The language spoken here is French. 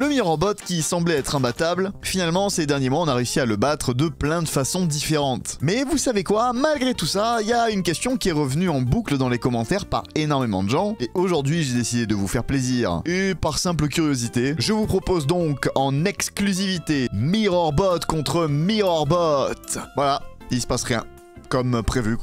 Mirorbot qui semblait être imbattable, finalement ces derniers mois on a réussi à le battre de plein de façons différentes. Mais vous savez quoi, malgré tout ça, il y a une question qui est revenue en boucle dans les commentaires par énormément de gens, et aujourd'hui j'ai décidé de vous faire plaisir. Et par simple curiosité, je vous propose donc en exclusivité Mirorbot contre Mirorbot. Voilà, il se passe rien, comme prévu.